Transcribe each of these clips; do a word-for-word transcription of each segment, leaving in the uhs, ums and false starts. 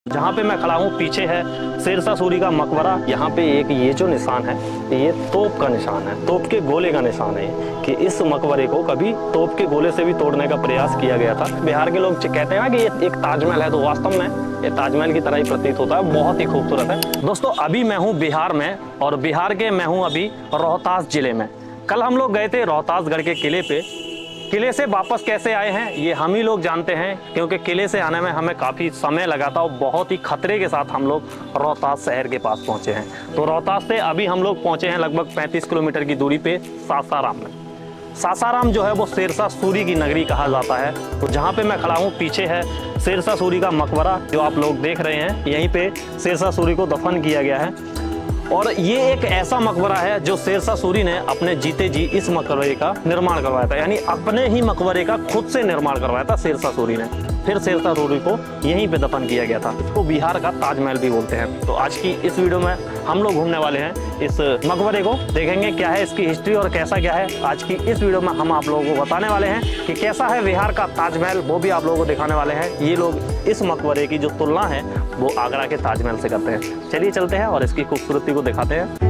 जहाँ पे मैं खड़ा हूँ पीछे है शेरशाह सूरी का मकबरा। यहाँ पे एक ये जो निशान है ये तोप का निशान है, तोप के गोले का निशान है कि इस मकबरे को कभी तोप के गोले से भी तोड़ने का प्रयास किया गया था। बिहार के लोग कहते हैं ना कि ये एक ताजमहल है, तो वास्तव में ये ताजमहल की तरह ही प्रतीत होता है, बहुत ही खूबसूरत है। दोस्तों अभी मैं हूँ बिहार में और बिहार के मैं हूँ अभी रोहतास जिले में। कल हम लोग गए थे रोहतासगढ़ के किले पे। किले से वापस कैसे आए हैं ये हम ही लोग जानते हैं, क्योंकि किले से आने में हमें काफ़ी समय लगा था और बहुत ही खतरे के साथ हम लोग रोहतास शहर के पास पहुंचे हैं। तो रोहतास से अभी हम लोग पहुंचे हैं लगभग पैंतीस किलोमीटर की दूरी पे सासाराम में। सासाराम जो है वो शेरशाह सूरी की नगरी कहा जाता है। तो जहाँ पे मैं खड़ा हूँ पीछे है शेरशाह सूरी का मकबरा जो आप लोग देख रहे हैं। यहीं पे शेरशाह सूरी को दफन किया गया है और ये एक ऐसा मकबरा है जो शेरशाह सूरी ने अपने जीते जी इस मकबरे का निर्माण करवाया था, यानी अपने ही मकबरे का खुद से निर्माण करवाया था शेरशाह सूरी ने। फिर शेरशाह सूरी को यहीं पे दफन किया गया था। इसको बिहार का ताजमहल भी बोलते हैं। तो आज की इस वीडियो में हम लोग घूमने वाले हैं इस मकबरे को, देखेंगे क्या है इसकी हिस्ट्री और कैसा क्या है। आज की इस वीडियो में हम आप लोगों को बताने वाले हैं कि कैसा है बिहार का ताजमहल, वो भी आप लोगों को दिखाने वाले हैं। ये लोग इस मकबरे की जो तुलना है वो आगरा के ताजमहल से करते हैं। चलिए चलते हैं और इसकी खूबसूरती को दिखाते हैं।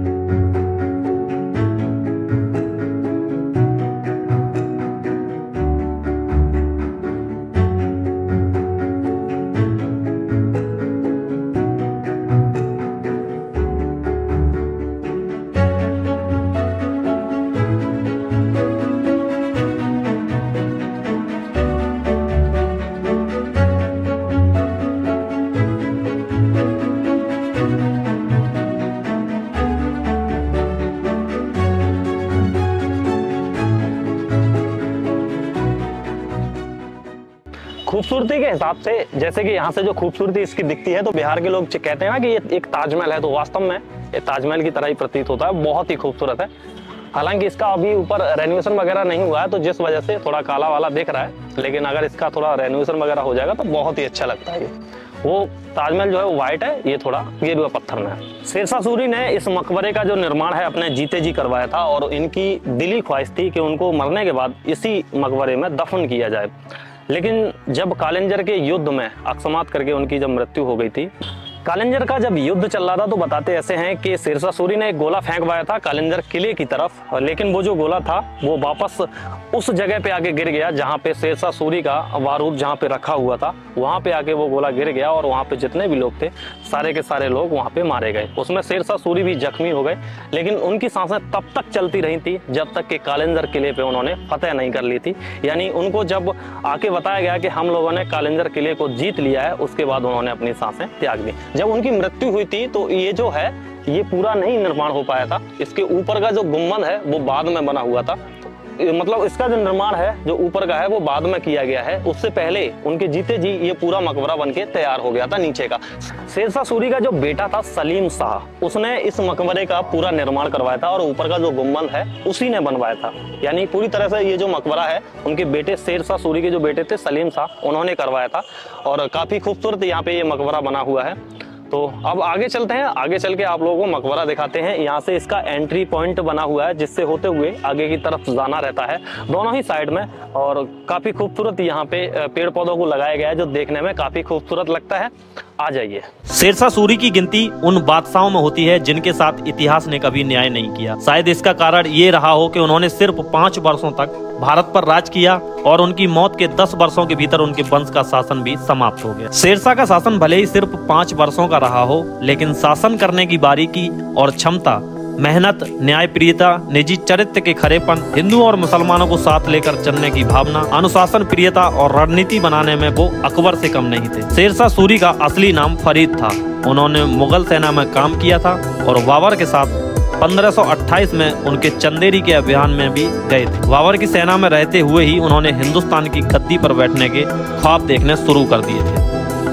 खूबसूरती के हिसाब से, जैसे कि यहाँ से जो खूबसूरती इसकी दिखती है, तो बिहार के लोग कहते हैं ना कि ये एक ताजमहल है, तो वास्तव में ये ताजमहल की तरह ही प्रतीत होता है, बहुत ही खूबसूरत है। हालांकि इसका अभी ऊपर रेनोवेशन वगैरह नहीं हुआ है, तो जिस वजह से थोड़ा काला वाला दिख रहा है, लेकिन अगर इसका थोड़ा रेनोवेशन वगैरह हो जाएगा तो बहुत ही अच्छा लगता है। ये वो ताजमहल जो है वो व्हाइट है, ये थोड़ा गेरुआ पत्थर में है। शेरशाह सूरी ने इस मकबरे का जो निर्माण है अपने जीते जी करवाया था और इनकी दिली ख्वाहिश थी कि उनको मरने के बाद इसी मकबरे में दफन किया जाए। लेकिन जब कालिंजर के युद्ध में अकस्मात करके उनकी जब मृत्यु हो गई थी, कालिंजर का जब युद्ध चल रहा था, तो बताते ऐसे हैं कि शेरशाह सूरी ने एक गोला फेंकवाया था कालिंजर किले की तरफ, लेकिन वो जो गोला था वो वापस उस जगह पे आके गिर गया जहाँ पे शेरशाह सूरी का बारूद जहाँ पे रखा हुआ था, वहाँ पे आके वो गोला गिर गया और वहाँ पे जितने भी लोग थे सारे के सारे लोग वहाँ पे मारे गए। उसमें शेरशाह सूरी भी जख्मी हो गए, लेकिन उनकी सांसें तब तक चलती रही थी जब तक कि कालिंजर किले पे उन्होंने फतेह नहीं कर ली थी। यानी उनको जब आके बताया गया कि हम लोगों ने कालिंजर किले को जीत लिया है, उसके बाद उन्होंने अपनी सांसें त्याग दी। जब उनकी मृत्यु हुई थी तो ये जो है ये पूरा नहीं निर्माण हो पाया था। इसके ऊपर का जो गुम्बद है वो बाद में बना हुआ था, मतलब इसका जो निर्माण है जो ऊपर का है वो बाद में किया गया है। उससे पहले उनके जीते जी ये पूरा मकबरा बनके तैयार हो गया था नीचे का। शेरशाह सूरी का जो बेटा था सलीम शाह, उसने इस मकबरे का पूरा निर्माण करवाया था और ऊपर का जो गुम्बद है उसी ने बनवाया था। यानी पूरी तरह से ये जो मकबरा है उनके बेटे शेरशाह सूरी के जो बेटे थे सलीम शाह, उन्होंने करवाया था और काफी खूबसूरत यहाँ पे ये मकबरा बना हुआ है। तो अब आगे चलते हैं, आगे चल के आप लोगों को मकबरा दिखाते हैं। यहाँ से इसका एंट्री पॉइंट बना हुआ है जिससे होते हुए आगे की तरफ जाना रहता है दोनों ही साइड में, और काफी खूबसूरत यहाँ पे पेड़ पौधों को लगाया गया है जो देखने में काफी खूबसूरत लगता है। आ जाइए। शेरशाह सूरी की गिनती उन बादशाहों में होती है जिनके साथ इतिहास ने कभी न्याय नहीं किया। शायद इसका कारण ये रहा हो कि उन्होंने सिर्फ पाँच वर्षों तक भारत पर राज किया और उनकी मौत के दस वर्षों के भीतर उनके वंश का शासन भी समाप्त हो गया। शेरशाह का शासन भले ही सिर्फ पाँच वर्षों का रहा हो, लेकिन शासन करने की बारीकी और क्षमता, मेहनत, न्यायप्रियता, निजी चरित्र के खरेपन, हिंदू और मुसलमानों को साथ लेकर चलने की भावना, अनुशासन प्रियता और रणनीति बनाने में वो अकबर से कम नहीं थे। शेरशाह सूरी का असली नाम फरीद था। उन्होंने मुगल सेना में काम किया था और बाबर के साथ पंद्रह सौ अट्ठाईस में उनके चंदेरी के अभियान में भी गए थे। बाबर की सेना में रहते हुए ही उन्होंने हिंदुस्तान की गद्दी पर बैठने के ख्वाब देखने शुरू कर दिए थे।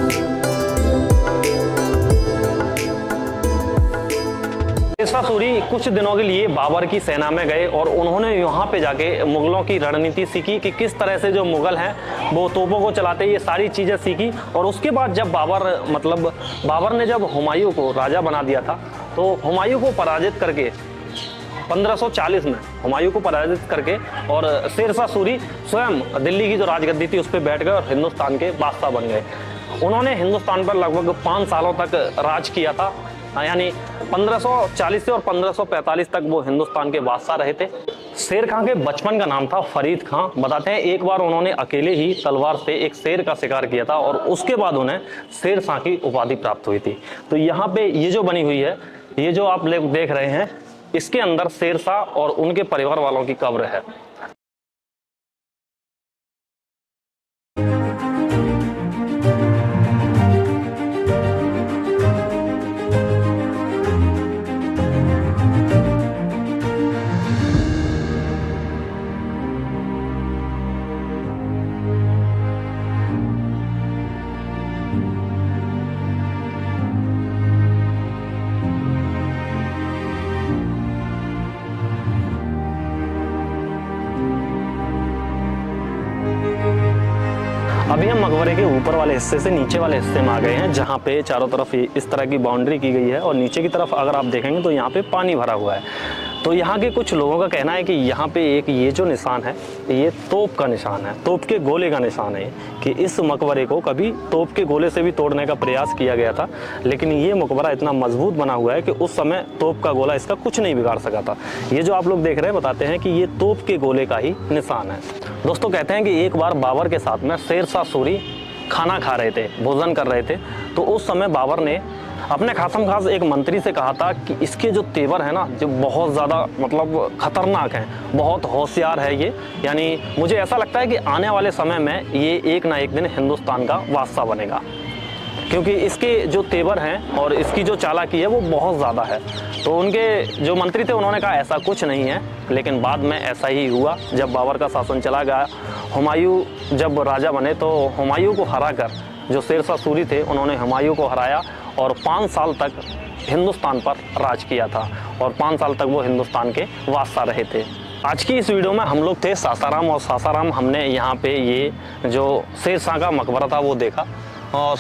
शेरशाह सूरी कुछ दिनों के लिए बाबर की सेना में गए और उन्होंने यहाँ पे जाके मुगलों की रणनीति सीखी कि किस तरह से जो मुगल हैं वो तोपों को चलाते, ये सारी चीज़ें सीखी। और उसके बाद जब बाबर मतलब बाबर ने जब हुमायूं को राजा बना दिया था, तो हुमायूं को पराजित करके पंद्रह सौ चालीस में हुमायूं को पराजित करके और शेरशाह सूरी स्वयं दिल्ली की जो राजगद्दी थी उस पर बैठ गए और हिंदुस्तान के बादशाह बन गए। उन्होंने हिंदुस्तान पर लगभग पाँच सालों तक राज किया था, यानी पंद्रह सौ चालीस से और पंद्रह सौ पैंतालीस तक वो हिंदुस्तान के बादशाह रहे थे। शेर खां के बचपन का नाम था फरीद खां। बताते हैं एक बार उन्होंने अकेले ही तलवार से एक शेर का शिकार किया था और उसके बाद उन्हें शेर शाह की उपाधि प्राप्त हुई थी। तो यहाँ पे ये जो बनी हुई है, ये जो आप लोग देख रहे हैं, इसके अंदर शेर शाह और उनके परिवार वालों की कब्र है। अभी हम मकबरे के ऊपर वाले हिस्से से नीचे वाले हिस्से में आ गए हैं, जहाँ पे चारों तरफ इस तरह की बाउंड्री की गई है और नीचे की तरफ अगर आप देखेंगे तो यहाँ पे पानी भरा हुआ है। तो यहाँ के कुछ लोगों का कहना है कि यहाँ पे एक ये जो निशान है, ये तोप का निशान है, तोप के गोले का निशान है, कि इस मकबरे को कभी तोप के गोले से भी तोड़ने का प्रयास किया गया था, लेकिन ये मकबरा इतना मजबूत बना हुआ है कि उस समय तोप का गोला इसका कुछ नहीं बिगाड़ सका था। ये जो आप लोग देख रहे हैं बताते हैं कि ये तोप के गोले का ही निशान है। दोस्तों कहते हैं कि एक बार बाबर के साथ में शेर शाह सूरी खाना खा रहे थे, भोजन कर रहे थे, तो उस समय बाबर ने अपने खासम खास एक मंत्री से कहा था कि इसके जो तेवर है ना, जो बहुत ज़्यादा मतलब खतरनाक हैं, बहुत होशियार है ये, यानी मुझे ऐसा लगता है कि आने वाले समय में ये एक ना एक दिन हिंदुस्तान का बादशाह बनेगा, क्योंकि इसके जो तेवर हैं और इसकी जो चालाकी है वो बहुत ज़्यादा है। तो उनके जो मंत्री थे उन्होंने कहा ऐसा कुछ नहीं है, लेकिन बाद में ऐसा ही हुआ। जब बाबर का शासन चला गया, हुमायूं जब राजा बने तो हुमायूं को हराकर जो शेर शाह सूरी थे उन्होंने हुमायूं को हराया और पाँच साल तक हिंदुस्तान पर राज किया था और पाँच साल तक वो हिंदुस्तान के बादशाह रहे थे। आज की इस वीडियो में हम लोग थे सासाराम और सासाराम हमने यहाँ पे ये जो शेर शाह का मकबरा था वो देखा और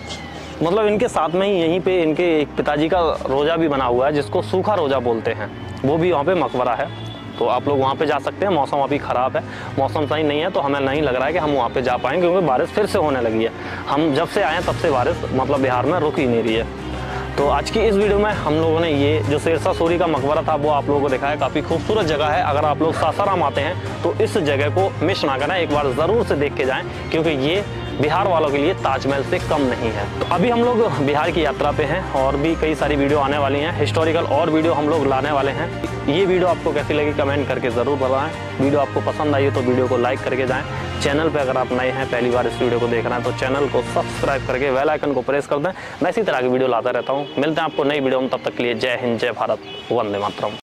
मतलब इनके साथ में ही यहीं पे इनके एक पिताजी का रोज़ा भी बना हुआ है जिसको सूखा रोज़ा बोलते हैं, वो भी वहाँ पे मकबरा है। तो आप लोग वहाँ पे जा सकते हैं। मौसम अभी ख़राब है, मौसम सही नहीं है, तो हमें नहीं लग रहा है कि हम वहाँ पे जा पाएंगे, क्योंकि बारिश फिर से होने लगी है। हम जब से आए हैं तब से बारिश मतलब बिहार में रुक ही नहीं रही है। तो आज की इस वीडियो में हम लोगों ने ये जो शेर शाह सूरी का मकबरा था वो आप लोगों को दिखाया। काफ़ी खूबसूरत जगह है। अगर आप लोग सासाराम आते हैं तो इस जगह को मिस ना करें, एक बार ज़रूर से देख के जाएँ, क्योंकि ये बिहार वालों के लिए ताजमहल से कम नहीं है। तो अभी हम लोग बिहार की यात्रा पे हैं और भी कई सारी वीडियो आने वाली हैं, हिस्टोरिकल और वीडियो हम लोग लाने वाले हैं। ये वीडियो आपको कैसी लगी कमेंट करके ज़रूर बताएं। वीडियो आपको पसंद आई हो तो वीडियो को लाइक करके जाएं। चैनल पे अगर आप नए हैं, पहली बार इस वीडियो को देख रहे हैं, तो चैनल को सब्सक्राइब करके बेल आइकन को प्रेस कर दें। मैं इसी तरह की वीडियो लाता रहता हूँ। मिलते हैं आपको नई वीडियो में, तब तक के लिए जय हिंद, जय भारत, वंदे मातरम।